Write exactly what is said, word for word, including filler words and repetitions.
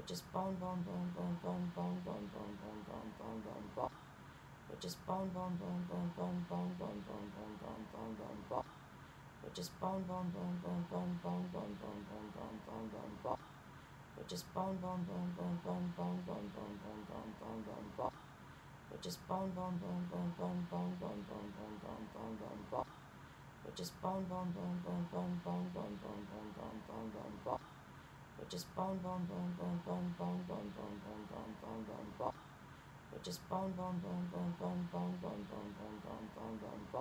just bone, bone, bone, bone, bone, bone, bone, bone, bone, bone, bone, bone, bone. We're just bone, bone, bone, bone, bone, bone, bone, bone, bone, bone, bone, bone, bone. We're just bone, bone, bone, bone, bone, bone, bone, bone, bone, bone, bone, bone, bone. We're just bone, bone, bone, bone, bone, bone, bone, bone, bone, bone, bone, bone, bone. We're just bone, bone, bone, bone, bone, bone, bone, bone, bone, bone, bone, bone, bone. We're just bone, bone, bone, bone, bone, bone, bone, bone, bone, bone, bone, bone, bone. We're just bone, bone, bone, bone, bone, bone, bone, bone, bone, bone, bone, bone, bone. We're just bone, bone, bone, bone, bone, bone, bone, bone, bone, bone, bone, bone, bone.